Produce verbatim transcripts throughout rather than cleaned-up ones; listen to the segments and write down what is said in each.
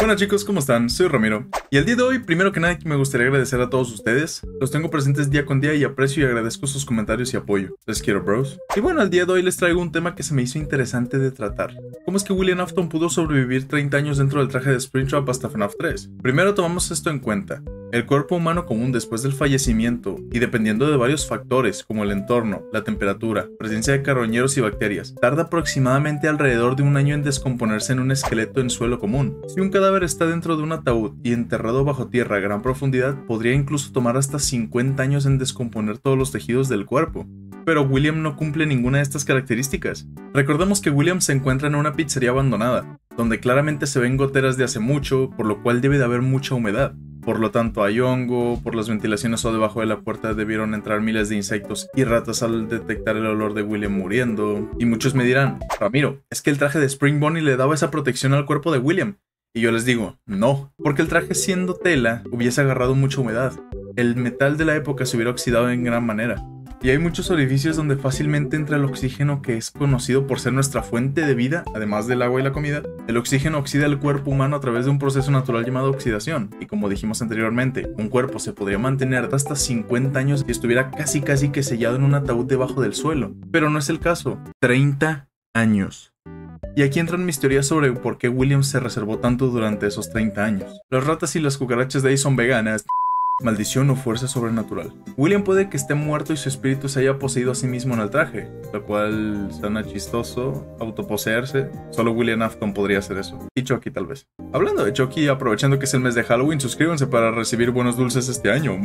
Hola chicos, ¿cómo están? Soy Ramiro. Y el día de hoy, primero que nada, me gustaría agradecer a todos ustedes. Los tengo presentes día con día y aprecio y agradezco sus comentarios y apoyo. Les quiero, bros. Y bueno, el día de hoy les traigo un tema que se me hizo interesante de tratar. ¿Cómo es que William Afton pudo sobrevivir treinta años dentro del traje de Springtrap hasta F NAF tres? Primero tomamos esto en cuenta. El cuerpo humano común después del fallecimiento, y dependiendo de varios factores como el entorno, la temperatura, presencia de carroñeros y bacterias, tarda aproximadamente alrededor de un año en descomponerse en un esqueleto en suelo común. Si un cadáver está dentro de un ataúd y enterrado bajo tierra a gran profundidad, podría incluso tomar hasta cincuenta años en descomponer todos los tejidos del cuerpo. Pero William no cumple ninguna de estas características. Recordemos que William se encuentra en una pizzería abandonada, donde claramente se ven goteras de hace mucho, por lo cual debe de haber mucha humedad. Por lo tanto hay hongo, por las ventilaciones o debajo de la puerta debieron entrar miles de insectos y ratas al detectar el olor de William muriendo. Y muchos me dirán, Ramiro, es que el traje de Spring Bonnie le daba esa protección al cuerpo de William. Y yo les digo, no, porque el traje siendo tela hubiese agarrado mucha humedad. El metal de la época se hubiera oxidado en gran manera. Y hay muchos orificios donde fácilmente entra el oxígeno, que es conocido por ser nuestra fuente de vida, además del agua y la comida. El oxígeno oxida el cuerpo humano a través de un proceso natural llamado oxidación. Y como dijimos anteriormente, un cuerpo se podría mantener hasta cincuenta años y estuviera casi casi que sellado en un ataúd debajo del suelo. Pero no es el caso. treinta años. Y aquí entran mis teorías sobre por qué William se reservó tanto durante esos treinta años. Las ratas y las cucarachas de ahí son veganas. Maldición o fuerza sobrenatural. William puede que esté muerto y su espíritu se haya poseído a sí mismo en el traje, lo cual suena chistoso, autoposeerse. Solo William Afton podría hacer eso. Y Chucky tal vez. Hablando de Chucky, aprovechando que es el mes de Halloween, suscríbanse para recibir buenos dulces este año.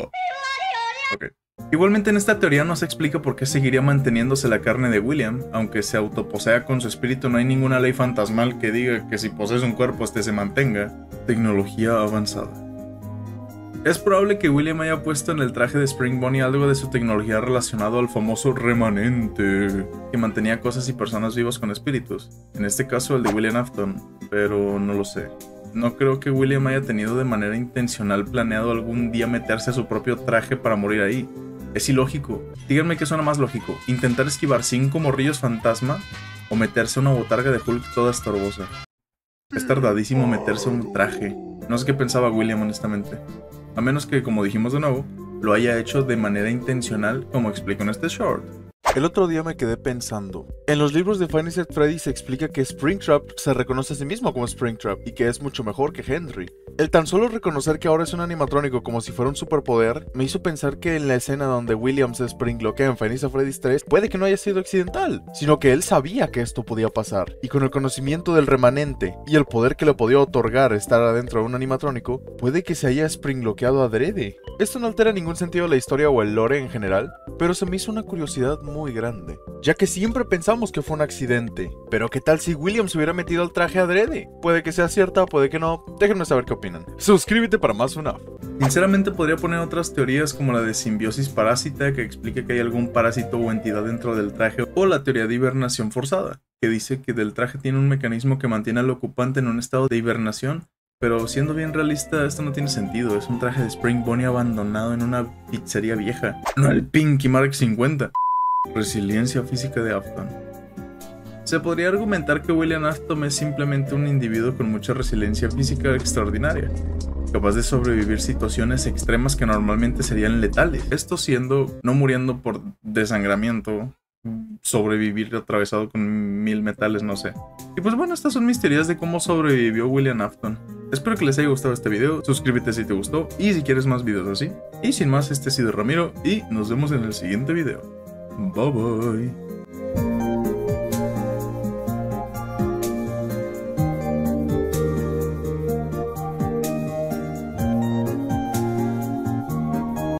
Ok. Igualmente en esta teoría no se explica por qué seguiría manteniéndose la carne de William, aunque se autoposea con su espíritu. No hay ninguna ley fantasmal que diga que si posees un cuerpo este se mantenga. Tecnología avanzada. Es probable que William haya puesto en el traje de Spring Bonnie algo de su tecnología relacionado al famoso remanente, que mantenía cosas y personas vivas con espíritus. En este caso el de William Afton, pero no lo sé. No creo que William haya tenido de manera intencional planeado algún día meterse a su propio traje para morir ahí. Es ilógico. Díganme qué suena más lógico, intentar esquivar cinco morrillos fantasma o meterse a una botarga de Hulk toda estorbosa. Es tardadísimo meterse a un traje. No sé qué pensaba William honestamente. A menos que, como dijimos de nuevo, lo haya hecho de manera intencional, como explico en este short. El otro día me quedé pensando. En los libros de Five Nights at Freddy's se explica que Springtrap se reconoce a sí mismo como Springtrap y que es mucho mejor que Henry. El tan solo reconocer que ahora es un animatrónico como si fuera un superpoder me hizo pensar que en la escena donde William se springloquea en Five Nights at Freddy's tres puede que no haya sido accidental, sino que él sabía que esto podía pasar, y con el conocimiento del remanente y el poder que le podía otorgar estar adentro de un animatrónico, puede que se haya springloqueado adrede. Esto no altera en ningún sentido la historia o el lore en general, pero se me hizo una curiosidad muy grande, ya que siempre pensamos que fue un accidente. Pero ¿qué tal si William se hubiera metido al traje adrede? Puede que sea cierta, puede que no. Déjenme saber qué opinan. Suscríbete para más F NAF. Sinceramente podría poner otras teorías como la de simbiosis parásita, que explique que hay algún parásito o entidad dentro del traje, o la teoría de hibernación forzada, que dice que del traje tiene un mecanismo que mantiene al ocupante en un estado de hibernación. Pero siendo bien realista, esto no tiene sentido. Es un traje de Spring Bonnie abandonado en una pizzería vieja, no el Pinky Mark cincuenta. Resiliencia física de Afton. Se podría argumentar que William Afton es simplemente un individuo con mucha resiliencia física extraordinaria, capaz de sobrevivir situaciones extremas que normalmente serían letales. Esto siendo, no muriendo por desangramiento, sobrevivir atravesado con mil metales, no sé. Y pues bueno, estas son mis teorías de cómo sobrevivió William Afton. Espero que les haya gustado este video, suscríbete si te gustó y si quieres más videos así. Y sin más, este ha sido Ramiro y nos vemos en el siguiente video. Bye bye.